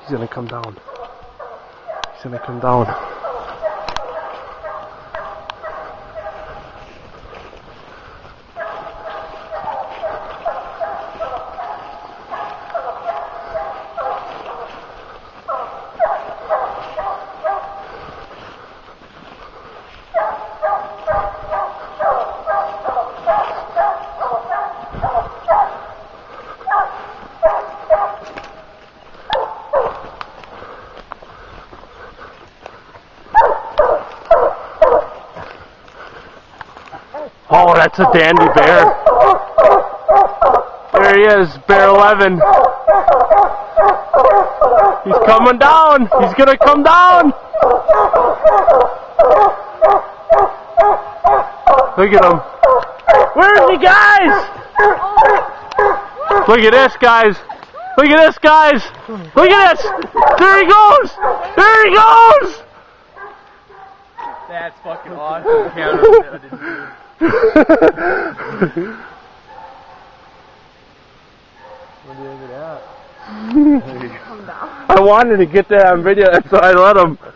He's gonna come down. He's gonna come down. Oh, that's a dandy bear. There he is, bear 11. He's coming down. He's gonna come down. Look at him. Where's he, guys? Look at this, guys. Look at this, guys. Look at this. There he goes. There he goes. That's fucking awesome. What do you think of that? I wanted to get that on video, so I let him.